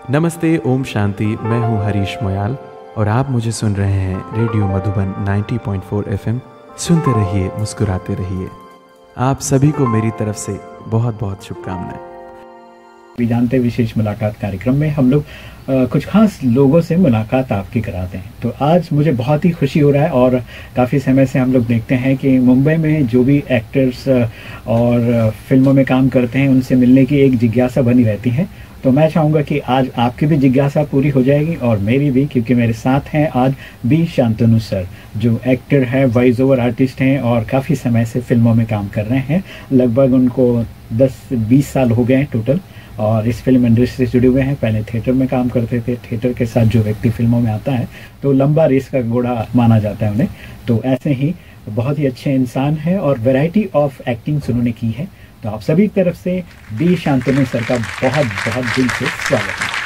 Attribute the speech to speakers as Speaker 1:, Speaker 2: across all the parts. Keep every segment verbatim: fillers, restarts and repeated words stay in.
Speaker 1: नमस्ते, ओम शांति। मैं हूं हरीश मोयाल और आप मुझे सुन रहे हैं रेडियो मधुबन नब्बे पॉइंट चार एफएम। सुनते रहिए, मुस्कुराते रहिए। आप सभी को मेरी तरफ से बहुत बहुत शुभकामनाएं।
Speaker 2: भी जानते विशेष मुलाकात कार्यक्रम में हम लोग कुछ खास लोगों से मुलाकात आपकी कराते हैं। तो आज मुझे बहुत ही खुशी हो रहा है और काफ़ी समय से हम लोग देखते हैं कि मुंबई में जो भी एक्टर्स और फिल्मों में काम करते हैं उनसे मिलने की एक जिज्ञासा बनी रहती है। तो मैं चाहूँगा कि आज आपकी भी जिज्ञासा पूरी हो जाएगी और मेरी भी, क्योंकि मेरे साथ हैं आज बी शांतनु सर, जो एक्टर है, वॉइस ओवर आर्टिस्ट हैं और काफ़ी समय से फिल्मों में काम कर रहे हैं। लगभग उनको दस बीस साल हो गए हैं टोटल और इस फिल्म इंडस्ट्री से जुड़े हुए हैं। पहले थिएटर में काम करते थे। थिएटर के साथ जो व्यक्ति फिल्मों में आता है तो लंबा रेस का घोड़ा माना जाता है उन्हें। तो ऐसे ही बहुत ही अच्छे इंसान हैं और वैरायटी ऑफ एक्टिंग्स उन्होंने की है। तो आप सभी की तरफ से बी शांतनु सर का बहुत बहुत दिल से स्वागत है।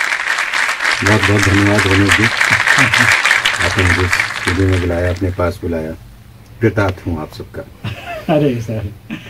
Speaker 3: बहुत बहुत धन्यवाद रमेश जी, आपने मुझे स्टूडियो में बुलाया, अपने पास बुलाया। कृतार्थ हूँ आप सबका।
Speaker 2: अरे सर,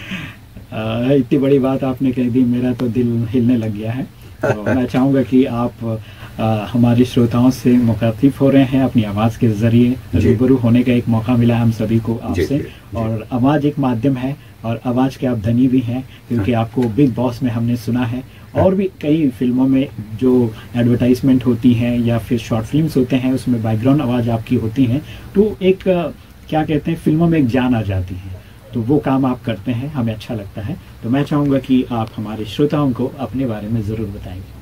Speaker 2: इतनी बड़ी बात आपने कह दी, मेरा तो दिल हिलने लग गया है। तो मैं चाहूँगा कि आप आ, हमारे श्रोताओं से मुखातिब हो रहे हैं अपनी आवाज़ के ज़रिए। रूबरू होने का एक मौका मिला हम सभी को आपसे। और आवाज़ एक माध्यम है और आवाज़ के आप धनी भी हैं, क्योंकि आपको बिग बॉस में हमने सुना है और भी कई फिल्मों में जो एडवर्टाइजमेंट होती हैं या फिर शॉर्ट फिल्म्स होते हैं उसमें बैकग्राउंड आवाज़ आपकी होती हैं। तो एक क्या कहते हैं, फिल्मों में एक जान आ जाती है। तो वो काम आप करते हैं, हमें अच्छा लगता है। तो मैं चाहूँगा कि आप हमारे श्रोताओं को अपने बारे में ज़रूर बताएंगे।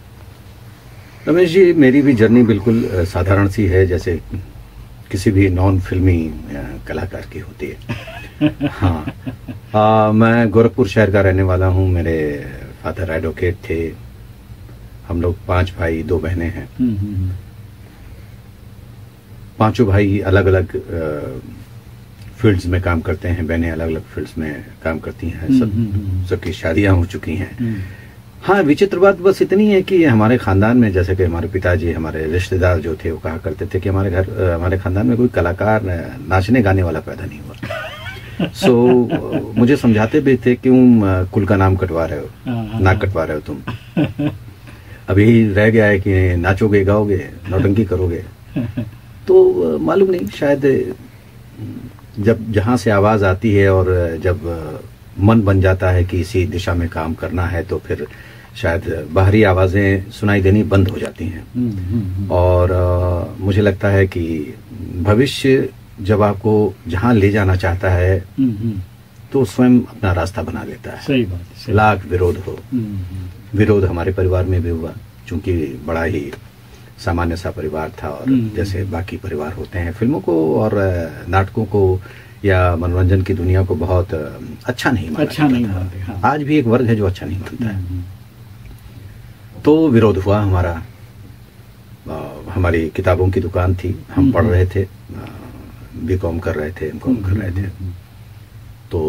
Speaker 3: रमेश जी, मेरी भी जर्नी बिल्कुल साधारण सी है, जैसे किसी भी नॉन फिल्मी कलाकार की होती है। हाँ, आ, मैं गोरखपुर शहर का रहने वाला हूँ। मेरे फादर एडवोकेट थे। हम लोग पांच भाई दो बहनें हैं। पांचों भाई अलग अलग फील्ड्स में काम करते हैं, बहनें अलग अलग फील्ड्स में काम करती हैं। सब सबकी शादियां हो चुकी हैं। हाँ, विचित्र बात बस इतनी है कि हमारे खानदान में, जैसे कि हमारे पिताजी, हमारे रिश्तेदार जो थे, वो कहा करते थे कि हमारे घर हमारे खानदान में कोई कलाकार, नाचने गाने वाला पैदा नहीं हुआ। सो so, मुझे समझाते भी थे, क्यों कुल का नाम कटवा रहे हो, नाक कटवा रहे हो तुम। अभी रह गया है कि नाचोगे, गाओगे, नौटंकी करोगे। तो मालूम नहीं, शायद जब जहाँ से आवाज़ आती है और जब मन बन जाता है कि इसी दिशा में काम करना है, तो फिर शायद बाहरी आवाज़ें सुनाई देनी बंद हो जाती हैं। और आ, मुझे लगता है कि भविष्य जब आपको जहाँ ले जाना चाहता है तो स्वयं अपना रास्ता बना लेता है।
Speaker 2: सही बात, सही।
Speaker 3: लाख विरोध हो। विरोध हमारे परिवार में भी हुआ, चूंकि बड़ा ही सामान्य सा परिवार था और जैसे बाकी परिवार होते हैं, फिल्मों को और नाटकों को या मनोरंजन की दुनिया को बहुत अच्छा नहीं माना
Speaker 2: अच्छा नहीं मानते। हाँ।
Speaker 3: आज भी एक वर्ग है जो अच्छा नहीं मानता है। तो विरोध हुआ हमारा। आ, हमारी किताबों की दुकान थी, हम पढ़ रहे थे, बी कॉम कर रहे थे, एम कॉम कर रहे थे। तो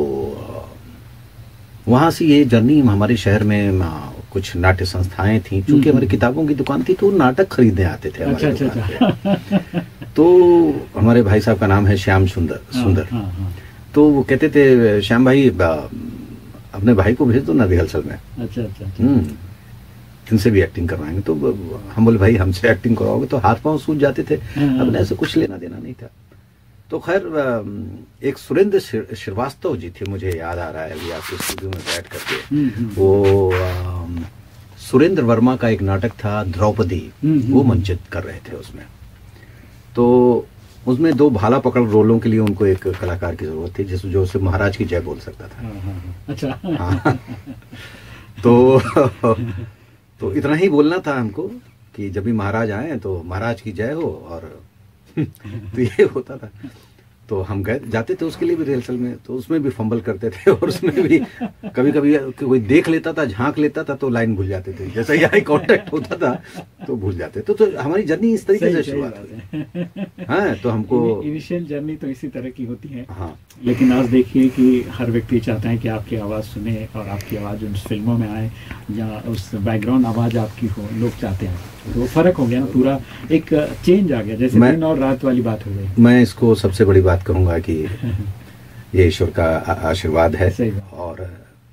Speaker 3: वहाँ से ये जर्नी, हमारे शहर में आ, कुछ नाट्य संस्थाएं थी। चूंकि हमारी किताबों की दुकान थी तो नाटक खरीदने आते थे हमारे
Speaker 2: अच्छा,
Speaker 3: दुकान
Speaker 2: अच्छा,
Speaker 3: पे। तो हमारे भाई साहब का नाम है श्याम सुंदर सुंदर
Speaker 2: हाँ, हाँ, हाँ।
Speaker 3: तो वो कहते थे, श्याम भाई अपने भाई को भेज दो ना रिहर्सल में।
Speaker 2: अच्छा अच्छा,
Speaker 3: हम्म इनसे भी एक्टिंग करवाएंगे। तो हम बोले, भाई हमसे एक्टिंग करवाओगे? तो हाथ पांव सूझ जाते थे। अब ऐसे कुछ लेना देना नहीं था। तो खैर, एक सुरेंद्र श्रीवास्तव जी थे, मुझे याद आ रहा है अभी आपके स्टूडियो में बैठ करके। वो सुरेंद्र वर्मा का एक नाटक था द्रौपदी, वो मंचित कर रहे थे उसमें। तो उसमें दो भाला पकड़ रोलों के लिए उनको एक कलाकार की जरूरत थी, जिस जो उसे महाराज की जय बोल सकता था।
Speaker 2: अच्छा।
Speaker 3: हाँ। तो तो इतना ही बोलना था हमको कि जब भी महाराज आए तो महाराज की जय हो। और तो ये होता था। तो हम गए जाते थे उसके लिए भी रिहर्सल में, तो उसमें भी फंबल करते थे और उसमें भी कभी कभी कोई देख लेता था, झांक लेता था तो लाइन भूल जाते थे। जैसा ही आई कांटेक्ट होता था तो भूल जाते। तो, तो हमारी जर्नी इस तरीके से शुरुआत हुई। हाँ, तो हमको
Speaker 2: इनिशियल जर्नी तो इसी तरह की होती है।
Speaker 3: हाँ,
Speaker 2: लेकिन आज देखिए कि हर व्यक्ति चाहता है कि आपकी आवाज़ सुने और आपकी आवाज़ उन फिल्मों में आए या उस बैकग्राउंड आवाज़ आपकी हो, लोग चाहते हैं। तो फर्क हो गया ना, पूरा एक चेंज आ गया, जैसे दिन और रात वाली बात हो गई।
Speaker 3: मैं इसको सबसे बड़ी बात कहूंगा कि ये ईश्वर का आशीर्वाद है। और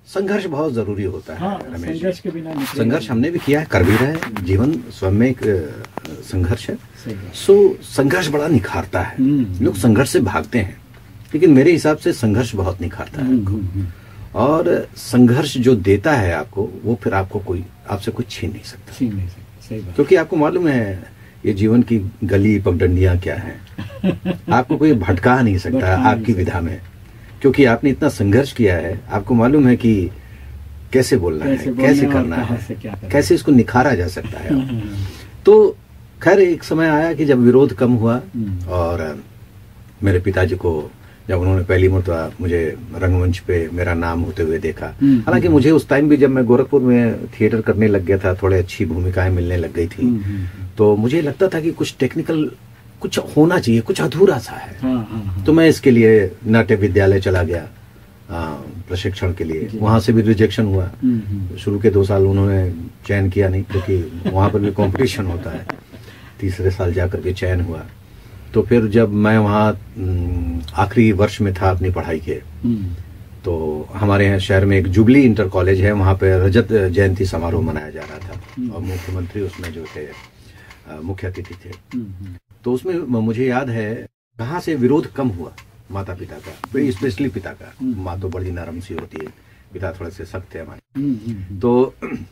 Speaker 3: संघर्ष बहुत जरूरी होता है।
Speaker 2: हाँ,
Speaker 3: रमेश
Speaker 2: संघर्ष के बिना
Speaker 3: संघर्ष हमने भी किया है, कर भी रहे हैं। जीवन स्वयं में एक संघर्ष है।
Speaker 2: है।
Speaker 3: सो संघर्ष बड़ा निखारता है। लोग संघर्ष से भागते हैं, लेकिन मेरे हिसाब से संघर्ष बहुत निखारता है आपको। और संघर्ष जो देता है आपको, वो फिर आपको कोई आपसे कुछ छीन नहीं सकता।
Speaker 2: छीन नहीं सकता, सही बात।
Speaker 3: क्योंकि आपको मालूम है ये जीवन की गली पगडंडियां क्या है, आपको कोई भटका नहीं सकता आपकी विधा में, क्योंकि आपने इतना संघर्ष किया है। आपको मालूम है कि कैसे बोलना
Speaker 2: कैसे
Speaker 3: है, कैसे करना है, कैसे इसको निखारा जा सकता है। तो खैर एक समय आया कि जब विरोध कम हुआ और मेरे पिताजी को जब उन्होंने पहली मरतबा मुझे रंगमंच पे मेरा नाम होते हुए देखा, हालांकि मुझे उस टाइम भी जब मैं गोरखपुर में थिएटर करने लग गया था, थोड़े अच्छी भूमिकाएं मिलने लग गई थी, तो मुझे लगता था कि कुछ टेक्निकल कुछ होना चाहिए, कुछ अधूरा सा है। हाँ, हाँ, हाँ। तो मैं इसके लिए नाट्य विद्यालय चला गया प्रशिक्षण के लिए। वहां से भी रिजेक्शन हुआ। शुरू के दो साल उन्होंने चयन किया नहीं, क्योंकि वहां पर भी कंपटीशन होता है। तीसरे साल जाकर के चयन हुआ। तो फिर जब मैं वहाँ आखिरी वर्ष में था अपनी पढ़ाई के, तो हमारे यहाँ शहर में एक जुबली इंटर कॉलेज है, वहाँ पे रजत जयंती समारोह मनाया जा रहा था और मुख्यमंत्री उसमें जो थे मुख्य अतिथि थे। तो उसमें मुझे याद है कहाँ से विरोध कम हुआ माता पिता का, स्पेशली पिता का। माँ तो बड़ी नरम सी होती है, पिता थोड़े से सख्त है हमारे। तो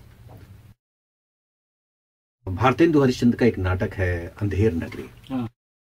Speaker 3: भारतेंदु हरिश्चंद्र का एक नाटक है अंधेर नगरी,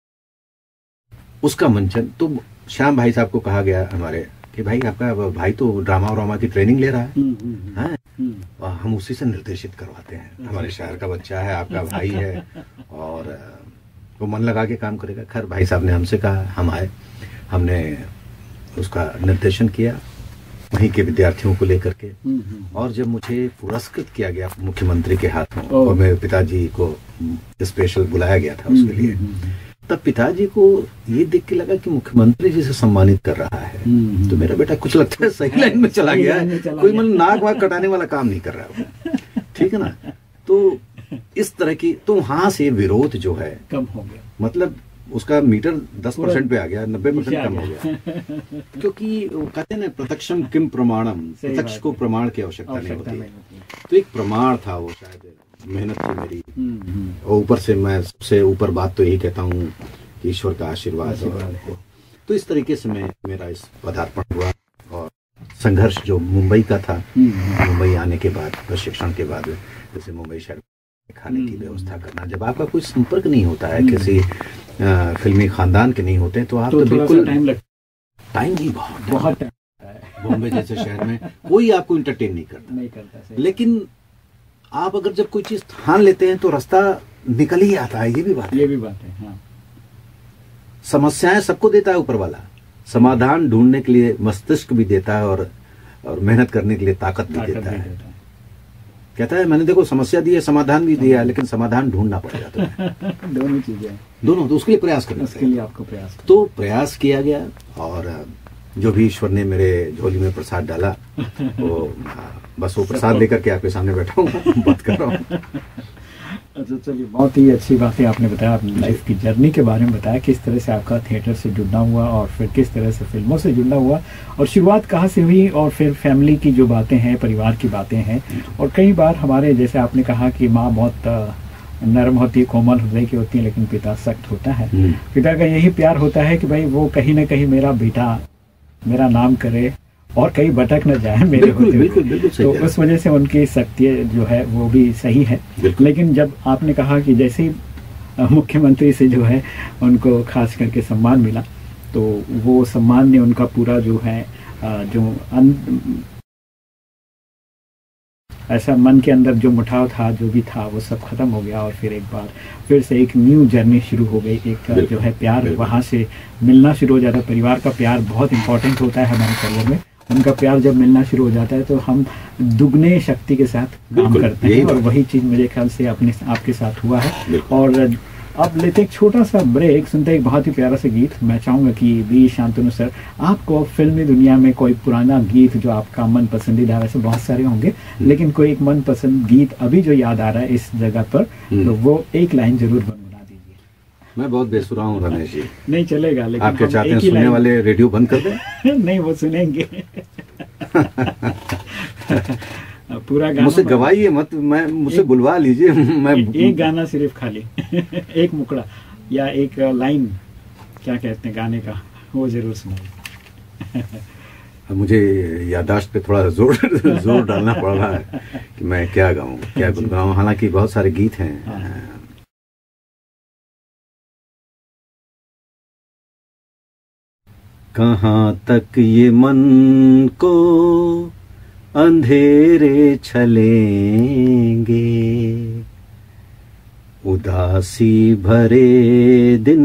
Speaker 3: उसका मंचन। तो श्याम भाई साहब को कहा गया हमारे कि भाई आपका भाई तो ड्रामा व्रामा की ट्रेनिंग ले रहा है, हैं? और हम उसी से निर्देशित करवाते हैं। हमारे शहर का बच्चा है, आपका भाई है, और वो मन लगा के काम करेगा। खैर भाई साहब ने हमसे कहा, हम आए, हमने उसका निर्देशन किया वहीं के विद्यार्थियों को लेकर के। और जब मुझे पुरस्कृत किया गया मुख्यमंत्री के हाथों और मेरे पिताजी को स्पेशल बुलाया गया था उसके लिए, तब पिताजी को ये देख के लगा कि मुख्यमंत्री जी से सम्मानित कर रहा है, तो मेरा बेटा कुछ लगता है सही लाइन में चला गया है, कोई मतलब नाक वाक कटाने वाला काम नहीं कर रहा है, ठीक है ना। तो इस तरह की, तो वहां से विरोध जो है
Speaker 2: कम हो गया,
Speaker 3: मतलब उसका मीटर दस परसेंट पे आ गया, नब्बे परसेंट कम हो गया। क्योंकि वो कहते हैं ना प्रत्यक्षम किम प्रमाणम, प्रत्यक्ष को प्रमाण की आवश्यकता नहीं होती। तो एक प्रमाण था वो, शायद मेहनत थी मेरी, और ऊपर से मैं सबसे ऊपर बात तो यही कहता हूँ कि ईश्वर का आशीर्वाद है। तो इस तरीके से मैं मेरा इस पदार्पण हुआ। और संघर्ष जो मुंबई का था, मुंबई आने के बाद, प्रशिक्षण के बाद, जैसे मुंबई शहर खाने की व्यवस्था करना, जब आपका कोई संपर्क नहीं होता है, किसी आ, फिल्मी खानदान के नहीं होते, तो आप तो, तो बिल्कुल टाइम लगता टाइम नहीं बहुत बहुत बॉम्बे जैसे शहर में कोई आपको इंटरटेन नहीं करता नहीं करता लेकिन आप अगर जब कोई चीज ठान लेते हैं तो रास्ता निकल ही आता है। ये भी बात
Speaker 2: ये भी बात है। हाँ।
Speaker 3: समस्याएं सबको देता है ऊपर वाला, समाधान ढूंढने के लिए मस्तिष्क भी देता है, और और मेहनत करने के लिए ताकत भी देता है। कहता है मैंने देखो समस्या दी है, समाधान भी दिया है, लेकिन समाधान ढूंढना पड़ेगा तुम्हें।
Speaker 2: दोनों चीजें,
Speaker 3: दोनों। तो उसके लिए प्रयास करना,
Speaker 2: उसके लिए आपको प्रयास
Speaker 3: तो प्रयास किया गया, और जो भी ईश्वर ने मेरे झोली में प्रसाद डाला वो बस वो प्रसाद लेकर के आपके सामने बैठा हूँ, बात कर रहा हूँ।
Speaker 2: अच्छा, चलिए, बहुत ही अच्छी बात है आपने बताया, अपनी लाइफ की जर्नी के बारे में बताया, किस तरह से आपका थिएटर से जुड़ना हुआ और फिर किस तरह से फिल्मों से जुड़ना हुआ, और शुरुआत कहाँ से हुई, और फिर फैमिली की जो बातें हैं, परिवार की बातें हैं। और कई बार हमारे, जैसे आपने कहा कि माँ बहुत नरम होती है, कोमल हृदय की होती है, लेकिन पिता सख्त होता है। पिता का यही प्यार होता है कि भाई वो कहीं ना कहीं मेरा बेटा मेरा नाम करे और कहीं भटक न जाए मेरे
Speaker 3: बिल्कुल,
Speaker 2: होते
Speaker 3: बिल्कुल, बिल्कुल
Speaker 2: तो उस वजह से उनकी सख्ती जो है वो भी सही है। लेकिन जब आपने कहा कि जैसे ही मुख्यमंत्री से जो है उनको खास करके सम्मान मिला, तो वो सम्मान ने उनका पूरा जो है जो ऐसा मन के अंदर जो मुठाव था, जो भी था, वो सब खत्म हो गया, और फिर एक बार फिर से एक न्यू जर्नी शुरू हो गई। एक जो है प्यार वहाँ से मिलना शुरू हो जाता है। परिवार का प्यार बहुत इंपॉर्टेंट होता है हमारे करियर में। उनका प्यार जब मिलना शुरू हो जाता है तो हम दुगने शक्ति के साथ काम करते हैं, और वही चीज़ मेरे ख्याल से अपने आपके साथ हुआ है। और अब लेते एक छोटा सा ब्रेक, सुनते एक बहुत ही प्यारा सा गीत। मैं चाहूँगा कि वी शांतनु सर, आपको फिल्मी दुनिया में कोई पुराना गीत जो आपका मन पसंदीदा, वैसे बहुत सारे होंगे, लेकिन कोई एक मन पसंद गीत अभी जो याद आ रहा है इस जगह पर, तो वो एक लाइन जरूर गुनगुना दीजिए।
Speaker 3: मैं बहुत बेसुरा हूँ रमेश जी।
Speaker 2: नहीं चलेगा, लेकिन
Speaker 3: आप क्या चाहते हैं, सुनने वाले रेडियो बंद कर दें?
Speaker 2: नहीं, वो सुनेंगे। पूरा गाना
Speaker 3: मुझसे गवाइए मत, मैं मुझसे बुलवा लीजिए। मैं
Speaker 2: ए, एक गाना सिर्फ खाली एक मुकड़ा या एक लाइन क्या कहते हैं गाने का, वो जरूर सुनाइए।
Speaker 3: मुझे याददाश्त पे थोड़ा जोर जोर डालना पड़ रहा है कि मैं क्या गाऊं, क्या गुनगुनाऊं, हालांकि बहुत सारे गीत हैं। हाँ। कहाँ तक ये मन को अंधेरे छलेंगे, उदासी भरे दिन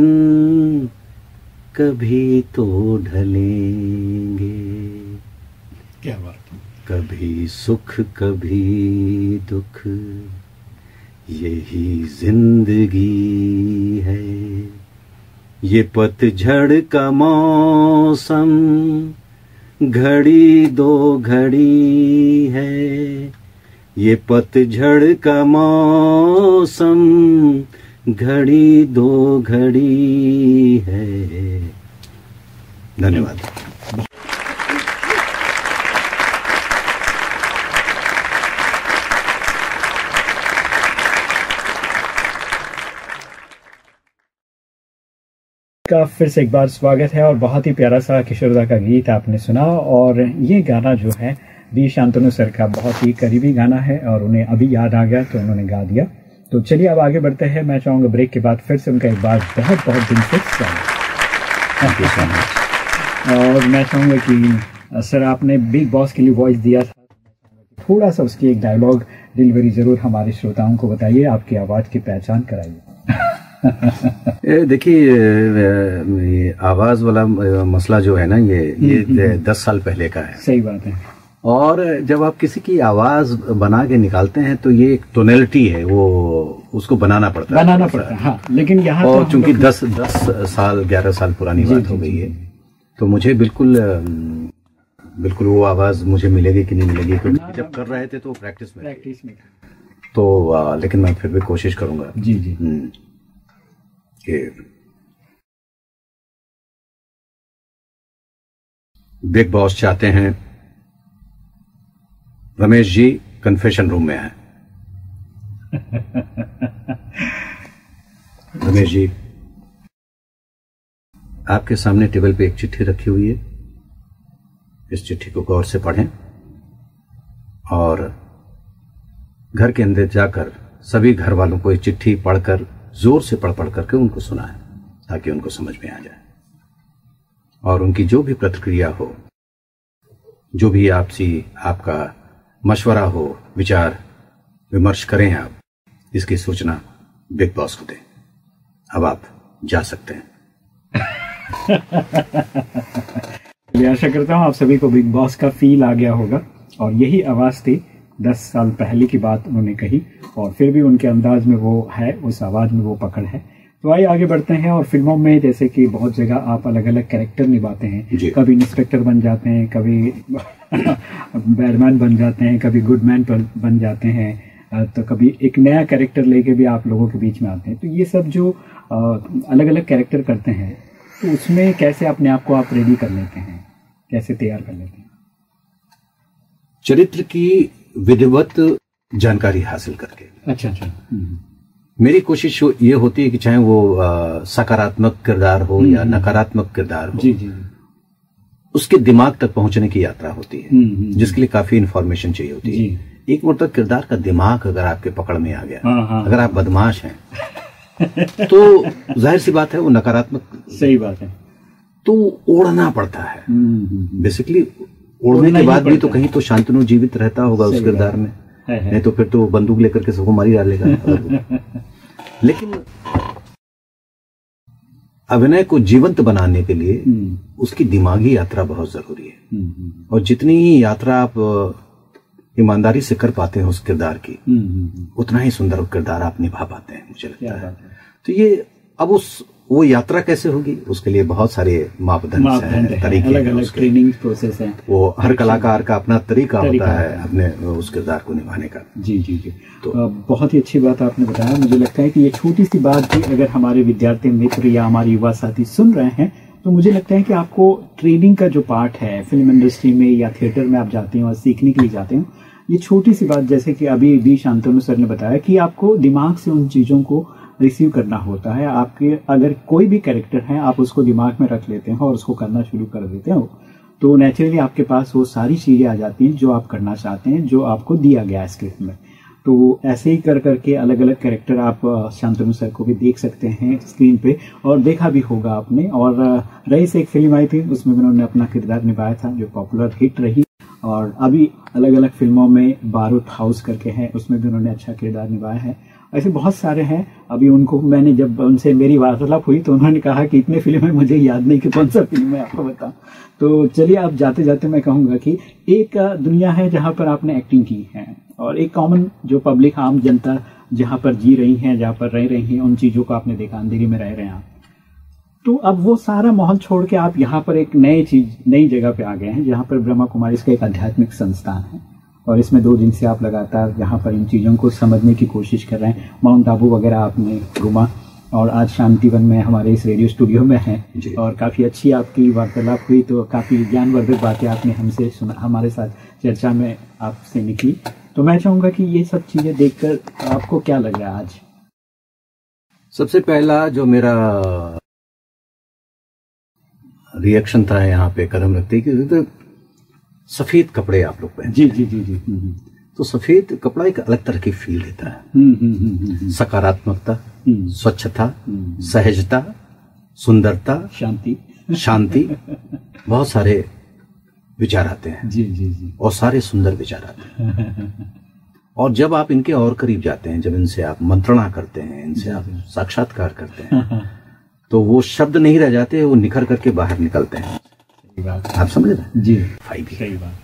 Speaker 3: कभी तो ढलेंगे।
Speaker 2: क्या बात।
Speaker 3: कभी सुख कभी दुख, यही जिंदगी है। ये पतझड़ का मौसम घड़ी दो घड़ी है। ये पतझड़ का मौसम घड़ी दो घड़ी है। धन्यवाद।
Speaker 2: का फिर से एक बार स्वागत है और बहुत ही प्यारा सा किशोरदा का गीत आपने सुना। और ये गाना जो है डी शांतनु सर का बहुत ही करीबी गाना है और उन्हें अभी याद आ गया तो उन्होंने गा दिया। तो चलिए अब आगे बढ़ते हैं। मैं चाहूँगा ब्रेक के बाद फिर से उनका एक बार बहुत बहुत दिन से स्वागत। और मैं चाहूँगा कि सर आपने बिग बॉस के लिए वॉइस दिया था, थोड़ा सा उसकी एक डायलॉग डिलीवरी जरूर हमारे श्रोताओं को बताइए, आपकी आवाज़ की पहचान कराइए।
Speaker 3: देखिए आवाज वाला मसला जो है ना, ये ये दस साल पहले का है।
Speaker 2: सही बात है।
Speaker 3: और जब आप किसी की आवाज बना के निकालते हैं तो ये एक टोनलिटी है, वो उसको बनाना पड़ता है
Speaker 2: बनाना पड़ता है। हाँ, लेकिन यहाँ
Speaker 3: और चूंकि दस दस साल ग्यारह साल पुरानी बात हो गई है, तो मुझे बिल्कुल बिल्कुल वो आवाज मुझे मिलेगी कि नहीं मिलेगी, क्योंकि जब कर रहे थे तो प्रैक्टिस में
Speaker 2: प्रैक्टिस में
Speaker 3: तो आ, लेकिन मैं फिर भी कोशिश करूंगा।
Speaker 2: जी जी
Speaker 3: कि बिग बॉस चाहते हैं रमेश जी कन्फेशन रूम में आए। रमेश जी, आपके सामने टेबल पे एक चिट्ठी रखी हुई है, इस चिट्ठी को गौर से पढ़ें और घर के अंदर जाकर सभी घर वालों को ये चिट्ठी पढ़कर जोर से पढ़ पढ़ करके उनको सुनाएं ताकि उनको समझ में आ जाए और उनकी जो भी प्रतिक्रिया हो, जो भी आपसी आपका मशवरा हो, विचार विमर्श करें आप, इसकी सूचना बिग बॉस को दें। अब आप जा सकते हैं।
Speaker 2: आशा करता हूँ आप सभी को बिग बॉस का फील आ गया होगा और यही आवाज थी दस साल पहले की बात उन्होंने कही और फिर भी उनके अंदाज में वो है, उस आवाज में वो पकड़ है। तो आइए आगे बढ़ते हैं। और फिल्मों में जैसे कि बहुत जगह आप अलग अलग कैरेक्टर निभाते हैं, कभी इंस्पेक्टर बन जाते हैं, कभी बैडमैन बन जाते हैं, कभी गुडमैन बन जाते हैं, तो कभी एक नया कैरेक्टर लेके भी आप लोगों के बीच में आते हैं। तो ये सब जो अलग अलग कैरेक्टर करते हैं, तो उसमें कैसे अपने आप को आप रेडी कर लेते हैं, कैसे तैयार कर लेते हैं?
Speaker 3: चरित्र की विधिवत जानकारी हासिल करके।
Speaker 2: अच्छा अच्छा।
Speaker 3: मेरी कोशिश ये होती है कि चाहे वो सकारात्मक किरदार हो या नकारात्मक किरदार हो, जी जी, उसके दिमाग तक पहुंचने की यात्रा होती है, जिसके लिए काफी इंफॉर्मेशन चाहिए होती है। एक मतलब किरदार का दिमाग अगर आपके पकड़ में आ गया, हाँ, हाँ, अगर आप बदमाश हैं तो जाहिर सी बात है वो नकारात्मक,
Speaker 2: सही बात है,
Speaker 3: तो उड़ना पड़ता है। बेसिकली उड़ने के बाद भी तो कहीं तो शांतनु जीवित रहता होगा उस किरदार में, नहीं तो फिर तो बंदूक लेकर के सबको मारी डालेगा। लेकिन अभिनय को जीवंत बनाने के लिए उसकी दिमागी यात्रा बहुत जरूरी है और जितनी ही यात्रा आप ईमानदारी से कर पाते हैं उस किरदार की, उतना ही सुंदर किरदार आप निभा पाते हैं, मुझे लगता है। तो ये अब उस वो यात्रा कैसे होगी, उसके लिए बहुत सारे मापदंड हैं, तरीके
Speaker 2: अलग अलग ट्रेनिंग प्रोसेस है।
Speaker 3: वो हर कलाकार का अपना तरीका, तरीका होता है अपने उस किरदार को निभाने का।
Speaker 2: जी जी जी। तो बहुत ही अच्छी बात आपने बताया। मुझे लगता है कि ये छोटी सी बात भी अगर हमारे विद्यार्थी मित्र या हमारे युवा साथी सुन रहे हैं तो मुझे लगता है कि आपको ट्रेनिंग का जो पार्ट है फिल्म इंडस्ट्री में या थिएटर में आप जाते हैं और सीखने के लिए जाते हैं, ये छोटी सी बात जैसे कि अभी भी शांतनु सर ने बताया कि आपको दिमाग से उन चीज़ों को रिसीव करना होता है। आपके अगर कोई भी कैरेक्टर है आप उसको दिमाग में रख लेते हैं और उसको करना शुरू कर देते हो तो नेचुरली आपके पास वो सारी चीज़ें आ जाती हैं जो आप करना चाहते हैं, जो आपको दिया गया है स्क्रिप्ट में। तो ऐसे ही कर करके अलग अलग कैरेक्टर आप शांतनु सर को भी देख सकते हैं स्क्रीन पे, और देखा भी होगा आपने। और रईस एक फिल्म आई थी, उसमें उन्होंने अपना किरदार निभाया था जो पॉपुलर हिट रही, और अभी अलग अलग फिल्मों में बारूद हाउस करके है, उसमें भी उन्होंने अच्छा किरदार निभाया है। ऐसे बहुत सारे हैं। अभी उनको मैंने जब उनसे मेरी वार्तालाप हुई तो उन्होंने कहा कि इतने फिल्म है मुझे याद नहीं कि कौन सा फिल्म है आपको बता। तो चलिए आप जाते जाते मैं कहूँगा कि एक दुनिया है जहाँ पर आपने एक्टिंग की है, और एक कॉमन जो पब्लिक आम जनता जहाँ पर जी रही है, जहाँ पर रह रही है, उन चीज़ों को आपने देखा, अंधेरी में रह रहे हैं आप। तो अब वो सारा माहौल छोड़ के आप यहाँ पर एक नई चीज नई जगह पे आ गए हैं जहाँ पर ब्रह्मा कुमारीज का एक आध्यात्मिक संस्थान है, और इसमें दो दिन से आप लगातार यहाँ पर इन चीज़ों को समझने की कोशिश कर रहे हैं। माउंट आबू वगैरह आपने घूमा, और आज शांतिवन में हमारे इस रेडियो स्टूडियो में हैं, और काफ़ी अच्छी आपकी वार्तालाप हुई। तो काफ़ी ज्ञानवर्धक बातें आपने हमसे सुना, हमारे साथ चर्चा में आपसे निकली। तो मैं चाहूँगा कि ये सब चीज़ें देखकर आपको क्या लग रहा है आज?
Speaker 3: सबसे पहला जो मेरा रिएक्शन था यहाँ पे कदम रखते कि तो सफेद कपड़े आप लोग पहने।
Speaker 2: जी जी जी जी
Speaker 3: तो सफेद कपड़ा एक अलग तरह की फील देता है, सकारात्मकता, स्वच्छता, सहजता, सुंदरता,
Speaker 2: शांति
Speaker 3: शांति बहुत सारे विचार आते हैं।
Speaker 2: जी जी जी
Speaker 3: और सारे सुंदर विचार आते हैं। और जब आप इनके और करीब जाते हैं, जब इनसे आप मंत्रणा करते हैं, इनसे आप साक्षात्कार करते हैं, तो वो शब्द नहीं रह जाते, वो निखर करके बाहर निकलते हैं। आप समझ रहे हैं?
Speaker 2: जी
Speaker 3: फाइव
Speaker 2: सही बात।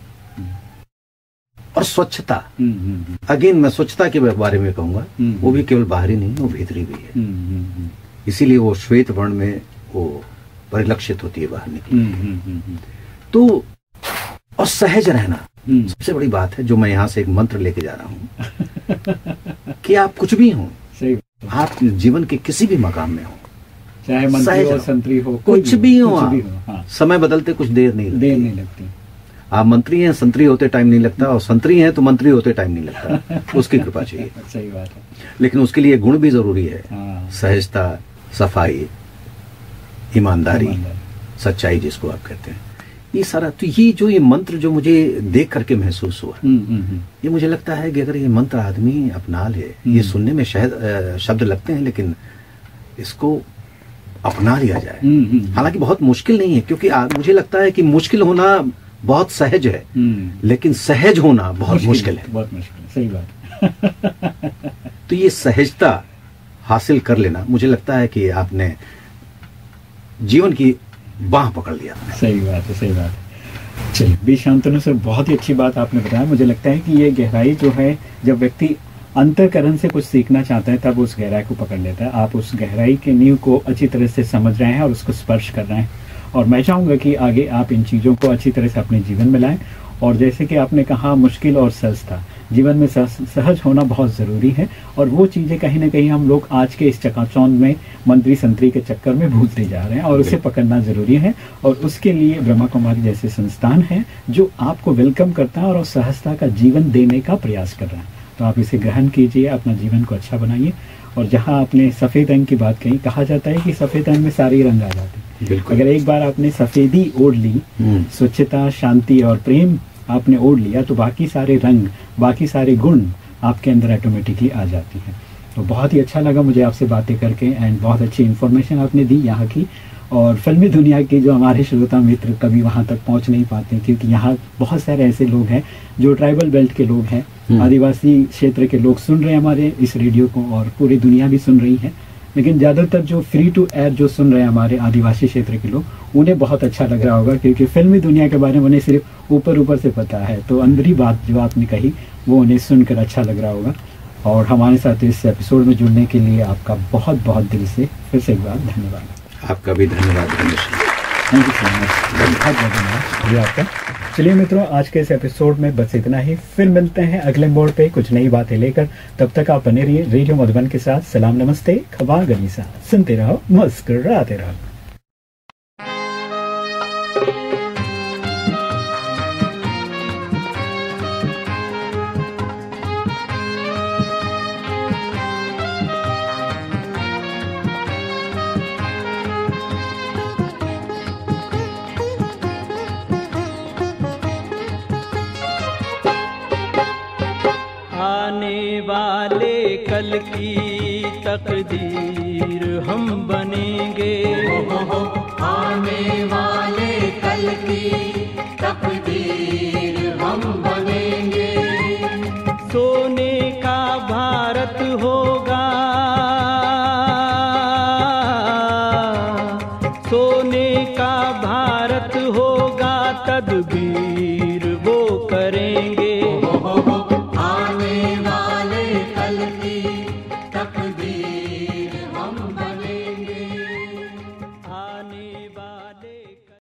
Speaker 3: और स्वच्छता, अगेन मैं स्वच्छता के बारे में कहूंगा, वो भी केवल बाहरी नहीं, वो भीतरी भी है। इसीलिए वो श्वेत वर्ण में वो परिलक्षित होती है बाहर निकली। तो और सहज रहना सबसे बड़ी बात है, जो मैं यहाँ से एक मंत्र लेके जा रहा हूँ कि आप कुछ भी हो, आप जीवन के किसी भी मकाम में हो,
Speaker 2: चाहे मंत्री हो, संतरी हो,
Speaker 3: कुछ भी हो,
Speaker 2: कुछ
Speaker 3: आप
Speaker 2: भी हो, हाँ।
Speaker 3: समय बदलते कुछ देर नहीं
Speaker 2: देर नहीं लगती।
Speaker 3: आप मंत्री हैं, संतरी होते टाइम नहीं लगता, और संतरी हैं तो मंत्री होते टाइम नहीं लगता। उसकी कृपा चाहिए।
Speaker 2: सही बात है।
Speaker 3: लेकिन उसके लिए गुण भी जरूरी है,
Speaker 2: हाँ।
Speaker 3: सहजता, सफाई, ईमानदारी, सच्चाई जिसको आप कहते हैं, ये सारा। तो ये जो ये मंत्र जो मुझे देख करके महसूस हुआ, ये मुझे लगता है कि अगर ये मंत्र आदमी अपना ले, ये सुनने में शायद शब्द लगते हैं, लेकिन इसको अपना लिया जाए। हालांकि बहुत मुश्किल नहीं है, क्योंकि आ, मुझे लगता है कि मुश्किल होना बहुत सहज है, लेकिन सहज होना बहुत मुश्किल है।
Speaker 2: बहुत मुश्किल है, सही बात।
Speaker 3: तो ये सहजता हासिल कर लेना, मुझे लगता है कि आपने जीवन की बाह पकड़ लिया।
Speaker 2: सही बात है, सही बात है। चलिए बी शांतनु सर, बहुत ही अच्छी बात आपने बताया। मुझे लगता है कि ये गहराई जो है, जब व्यक्ति अंतःकरण से कुछ सीखना चाहता है तब उस गहराई को पकड़ लेता है। आप उस गहराई के नींव को अच्छी तरह से समझ रहे हैं और उसको स्पर्श कर रहे हैं, और मैं चाहूँगा कि आगे आप इन चीज़ों को अच्छी तरह से अपने जीवन में लाएं। और जैसे कि आपने कहा, मुश्किल और सहजता, जीवन में सहज होना बहुत ज़रूरी है, और वो चीज़ें कहीं ना कहीं हम लोग आज के इस चकाचौंध में मंत्री संतरी के चक्कर में भूलते जा रहे हैं, और उसे पकड़ना ज़रूरी है। और उसके लिए ब्रह्मा कुमारी जैसे संस्थान है जो आपको वेलकम करता है और सहजता का जीवन देने का प्रयास कर रहा है। तो आप इसे ग्रहण कीजिए, अपना जीवन को अच्छा बनाइए। और जहाँ आपने सफ़ेद रंग की बात कही, कहा जाता है कि सफ़ेद रंग में सारे रंग आ जाते हैं। अगर एक बार आपने सफ़ेदी ओढ़ ली, स्वच्छता, शांति और प्रेम आपने ओढ़ लिया, तो बाकी सारे रंग, बाकी सारे गुण आपके अंदर ऑटोमेटिकली आ जाती हैं। तो बहुत ही अच्छा लगा मुझे आपसे बातें करके, एंड बहुत अच्छी इन्फॉर्मेशन आपने दी यहाँ की। और फिल्मी दुनिया के जो हमारे श्रोता मित्र कभी वहाँ तक पहुँच नहीं पाते, क्योंकि यहाँ बहुत सारे ऐसे लोग हैं जो ट्राइबल बेल्ट के लोग हैं, आदिवासी क्षेत्र के लोग सुन रहे हैं हमारे इस रेडियो को, और पूरी दुनिया भी सुन रही है। लेकिन ज़्यादातर जो फ्री टू एयर जो सुन रहे हैं हमारे आदिवासी क्षेत्र के लोग, उन्हें बहुत अच्छा लग रहा होगा, क्योंकि फिल्मी दुनिया के बारे में उन्हें सिर्फ ऊपर ऊपर से पता है। तो अंदरी बात जो आपने कही वो उन्हें सुनकर अच्छा लग रहा होगा। और हमारे साथ इस एपिसोड में जुड़ने के लिए आपका बहुत बहुत दिल से फिर से एक बार धन्यवाद।
Speaker 3: आपका भी धन्यवाद।
Speaker 2: थैंक यू सो मच, बहुत बहुत धन्यवाद आपका। चलिए मित्रों, आज के इस एपिसोड में बस इतना ही। फिर मिलते हैं अगले मोड़ पे कुछ नई बातें लेकर। तब तक आप बने रहिए रेडियो मधुबन के साथ। सलाम, नमस्ते, खबा गनीसा। सुनते रहो, मुस्कुराते रहो।
Speaker 4: आने वाले कल की तकदीर हम बनेंगे।
Speaker 5: आने वाले कल की तकदीर हम बनेंगे।
Speaker 4: सोने का भारत होगा, सोने का भारत होगा, तदबीर